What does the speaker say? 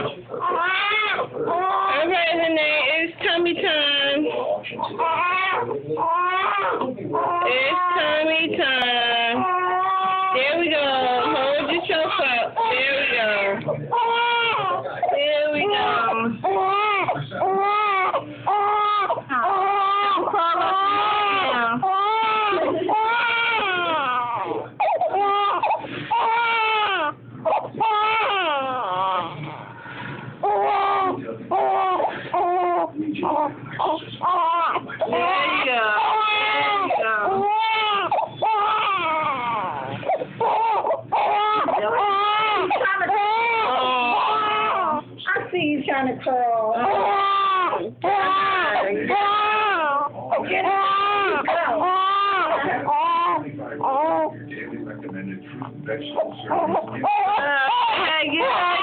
Okay, honey, it's tummy time. It's tummy time. There we go. Hold yourself up. There we go. There we go. There you go. I see you trying to curl. Get it. Daily recommended fruit and vegetable serving. Hey, get